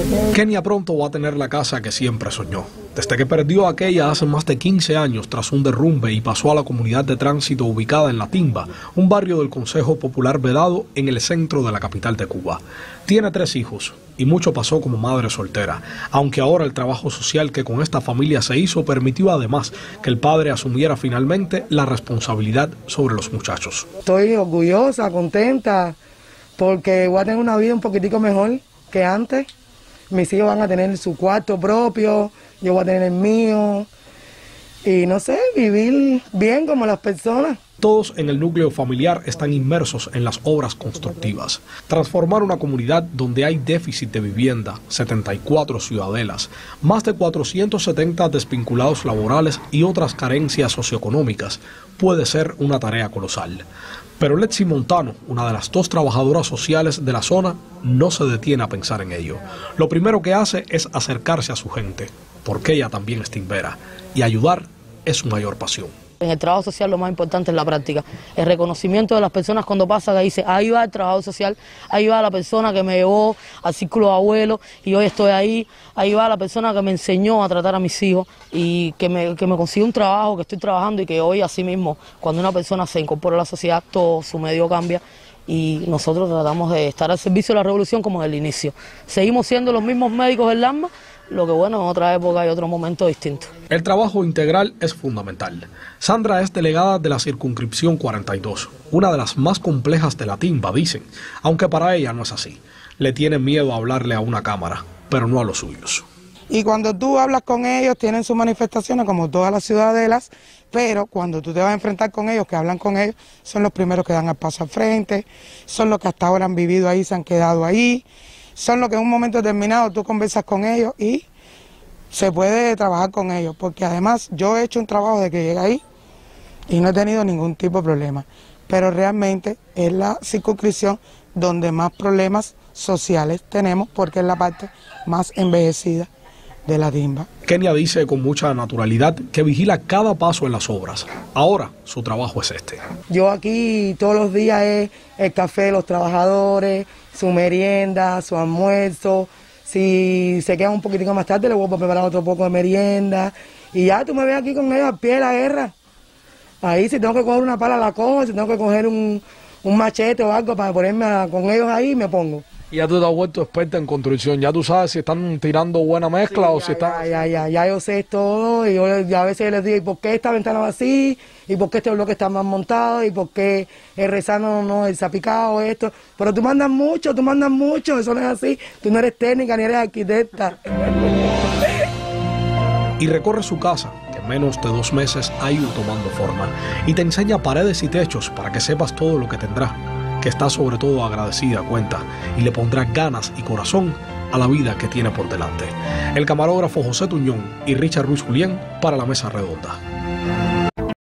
Kenia pronto va a tener la casa que siempre soñó. Desde que perdió aquella hace más de 15 años tras un derrumbe y pasó a la comunidad de tránsito ubicada en La Timba, un barrio del Consejo Popular Vedado en el centro de la capital de Cuba. Tiene 3 hijos y mucho pasó como madre soltera, aunque ahora el trabajo social que con esta familia se hizo permitió además que el padre asumiera finalmente la responsabilidad sobre los muchachos. Estoy orgullosa, contenta, porque voy a tener una vida un poquitico mejor que antes. Mis hijos van a tener su cuarto propio, yo voy a tener el mío y no sé, vivir bien como las personas. Todos en el núcleo familiar están inmersos en las obras constructivas. Transformar una comunidad donde hay déficit de vivienda, 74 ciudadelas, más de 470 desvinculados laborales y otras carencias socioeconómicas puede ser una tarea colosal. Pero Letzi Montano, una de las 2 trabajadoras sociales de la zona, no se detiene a pensar en ello. Lo primero que hace es acercarse a su gente, porque ella también es timbera, y ayudar es su mayor pasión. En el trabajo social lo más importante es la práctica, el reconocimiento de las personas cuando pasa, que dice, ahí va el trabajo social, ahí va la persona que me llevó al círculo de abuelos y hoy estoy ahí va la persona que me enseñó a tratar a mis hijos y que me consiguió un trabajo, que estoy trabajando y que hoy así mismo, cuando una persona se incorpora a la sociedad, todo su medio cambia y nosotros tratamos de estar al servicio de la revolución como en el inicio. Seguimos siendo los mismos médicos del AMBA, lo que bueno, en otra época y otro momento distinto. El trabajo integral es fundamental. Sandra es delegada de la circunscripción 42, una de las más complejas de La Timba, dicen, aunque para ella no es así. Le tiene miedo a hablarle a una cámara, pero no a los suyos. Y cuando tú hablas con ellos, tienen sus manifestaciones como todas las ciudadelas, pero cuando tú te vas a enfrentar con ellos, que hablan con ellos, son los primeros que dan el paso al frente, son los que hasta ahora han vivido ahí, se han quedado ahí, son los que en un momento determinado tú conversas con ellos y se puede trabajar con ellos, porque además yo he hecho un trabajo de que llegué ahí y no he tenido ningún tipo de problema, pero realmente es la circunscripción donde más problemas sociales tenemos porque es la parte más envejecida de La Timba. Kenia dice con mucha naturalidad que vigila cada paso en las obras. Ahora su trabajo es este. Yo aquí todos los días es el café de los trabajadores, su merienda, su almuerzo. Si se quedan un poquitico más tarde, le voy a preparar otro poco de merienda. Y ya tú me ves aquí con ellos al pie de la guerra. Ahí si tengo que coger una pala la cojo, si tengo que coger un machete o algo para ponerme con ellos ahí, me pongo. Y ya tú te has vuelto experta en construcción, ya tú sabes si están tirando buena mezcla o si están... Ya yo sé todo y yo a veces les digo, ¿y por qué esta ventana va así? ¿Y por qué este bloque está más montado? ¿Y por qué el rezano no está picado esto? Pero tú mandas mucho, eso no es así. Tú no eres técnica ni eres arquitecta. Y recorre su casa, que en menos de 2 meses ha ido tomando forma, y te enseña paredes y techos para que sepas todo lo que tendrá, que está sobre todo agradecida, cuenta, y le pondrá ganas y corazón a la vida que tiene por delante. El camarógrafo José Tuñón y Richard Ruiz Julián para La Mesa Redonda.